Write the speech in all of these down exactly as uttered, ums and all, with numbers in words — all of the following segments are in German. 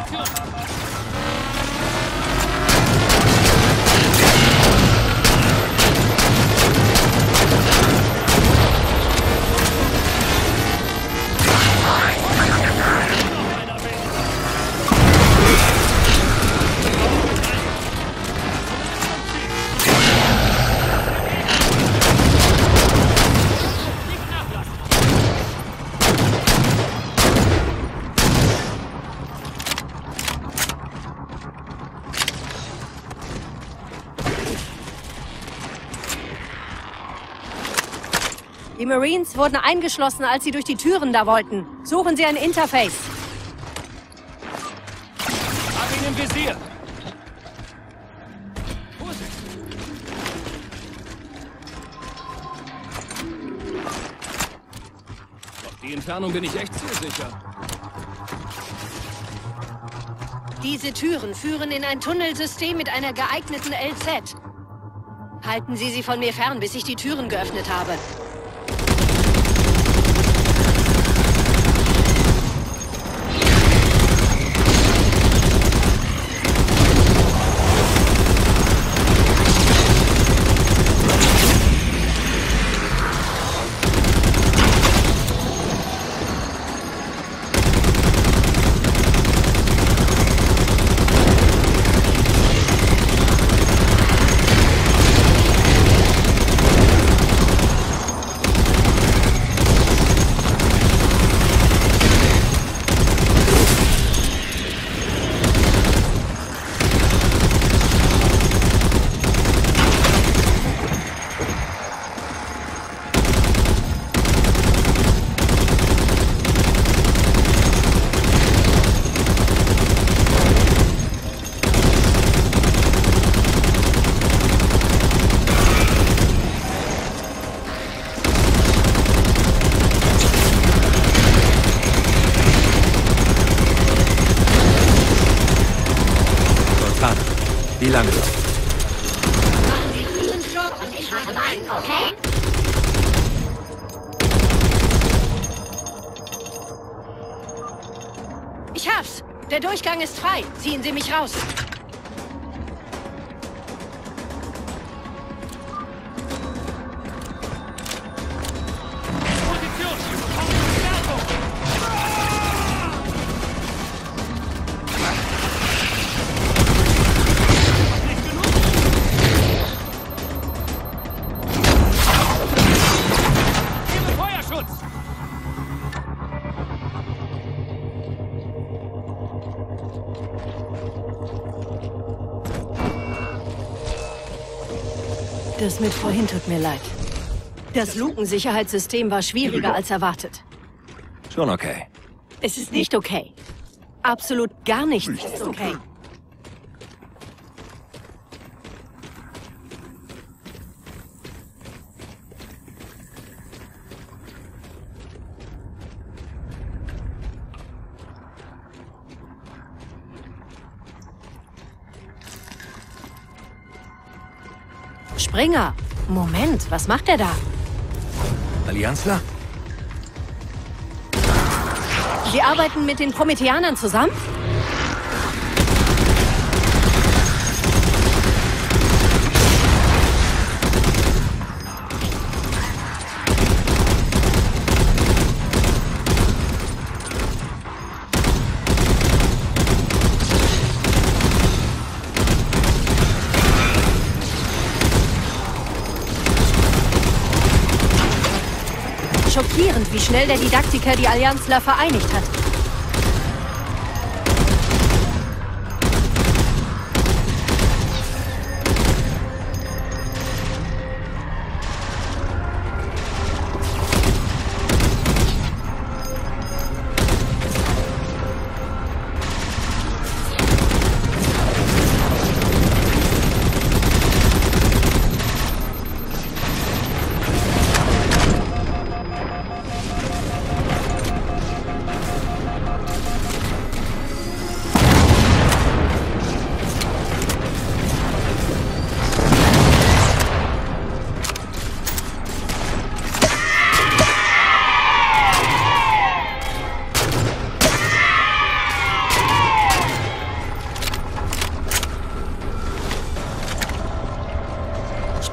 Die Marines wurden eingeschlossen, als sie durch die Türen da wollten. Suchen Sie ein Interface. Hab ihn im Visier. Auf die Entfernung bin ich echt zu sicher. Diese Türen führen in ein Tunnelsystem mit einer geeigneten L Z. Halten Sie sie von mir fern, bis ich die Türen geöffnet habe. Wie lange noch? Machen Sie diesen Flug und ich mache meinen, okay? Ich hab's! Der Durchgang ist frei. Ziehen Sie mich raus. Das mit vorhin tut mir leid. Das Lukensicherheitssystem war schwieriger als erwartet. Schon okay. Es ist nicht okay. Absolut gar nichts ist okay. Springer! Moment, was macht er da? Allianzler? Sie arbeiten mit den Prometheanern zusammen? Schockierend, wie schnell der Didaktiker die Allianzler vereinigt hat.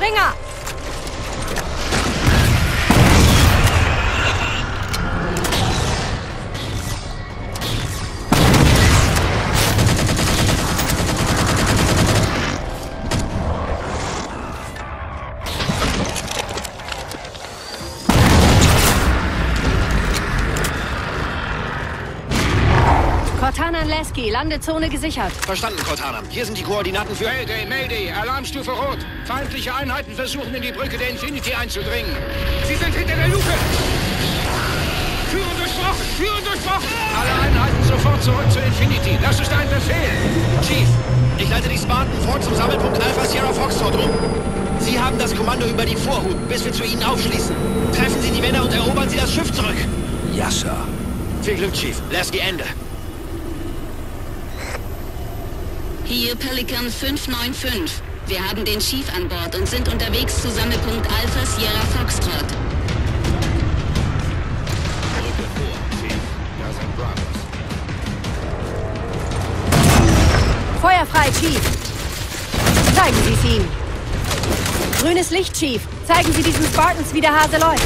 Springer! Cortana und Lasky, Landezone gesichert. Verstanden, Cortana. Hier sind die Koordinaten für... Mayday, Mayday, Alarmstufe Rot. Feindliche Einheiten versuchen, in die Brücke der Infinity einzudringen. Sie sind hinter der Luke. Führen durchbrochen, führen durchbrochen. Alle Einheiten sofort zurück zur Infinity. Das ist ein Befehl. Chief, ich leite die Spartan vor zum Sammelpunkt Alpha Sierra Foxtrot um. Sie haben das Kommando über die Vorhut, bis wir zu Ihnen aufschließen. Treffen Sie die Männer und erobern Sie das Schiff zurück. Ja, Sir. Viel Glück, Chief. Lasky, Ende. Hier Pelican fünf neun fünf. Wir haben den Chief an Bord und sind unterwegs zu Sammelpunkt Alpha Sierra Foxtrot. Brücke vor, Chief. Da sind Bravos. Feuer frei, Chief. Zeigen Sie es ihm. Grünes Licht, Chief. Zeigen Sie diesen Spartans, wie der Hase läuft.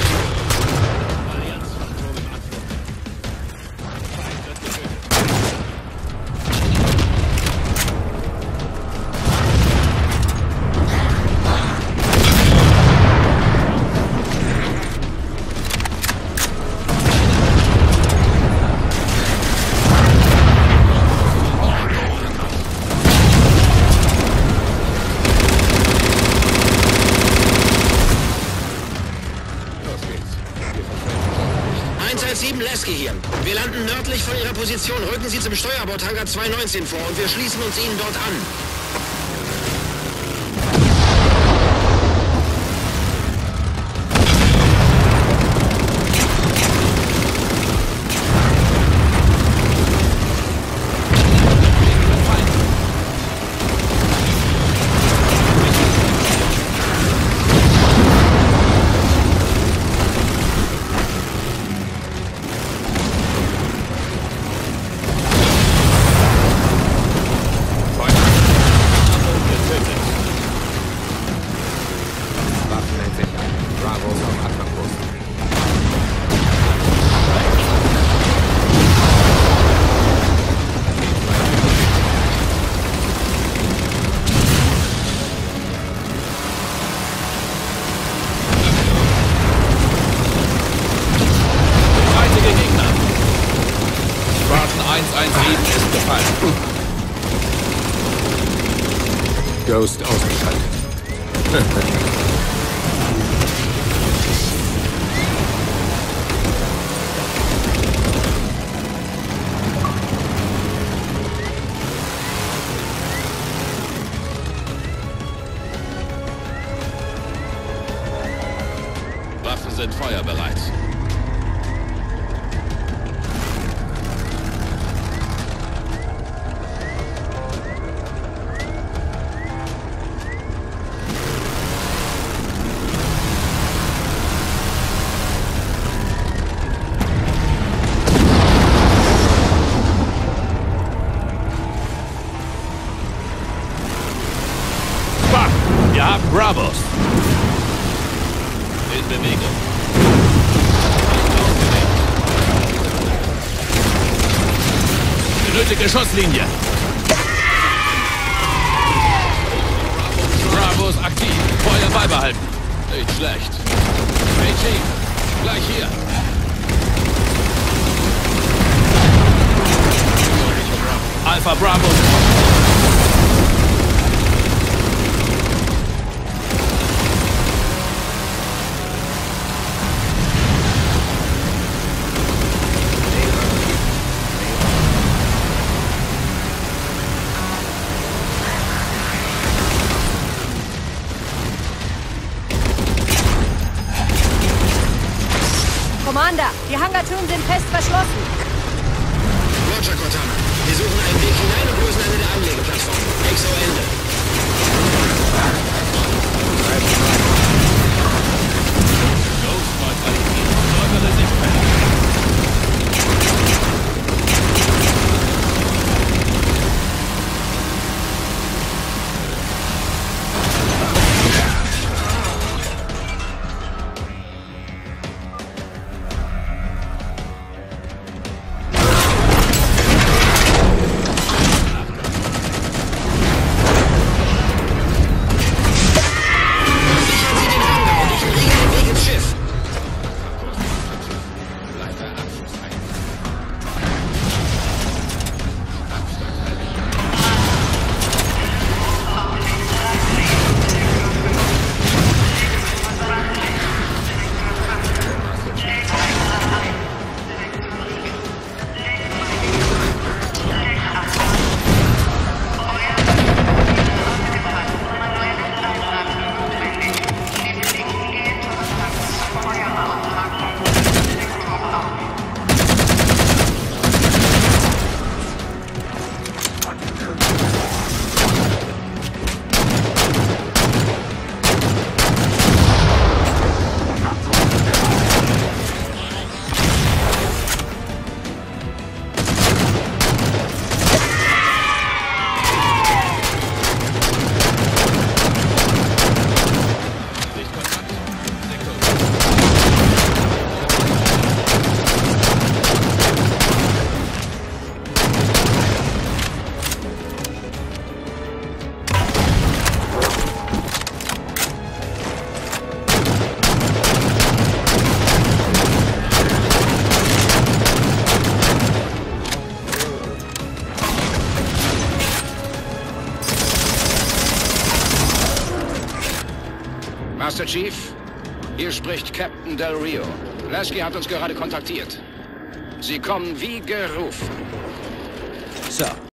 Lasky hier. Wir landen nördlich von Ihrer Position. Rücken Sie zum Steuerbordhangar zwei neunzehn vor und wir schließen uns Ihnen dort an. Ghost ausgeschaltet. Waffen sind feuerbereit. Wir haben Bravos. In Bewegung. Benötige Schusslinie. Bravos aktiv. Feuer beibehalten. Nicht schlecht. Hey Chief, gleich hier. Alpha Bravo. Commander, die Hangartüren sind fest verschlossen. Roger, Cortana. Wir suchen einen Weg hinein und lösen eine der Anlegeplattformen. Exo Ende. Ghost neutralisiert. Säubere Sichtfeld. Mister Chief. Hier spricht Captain Del Rio. Lasky hat uns gerade kontaktiert. Sie kommen wie gerufen. Sir.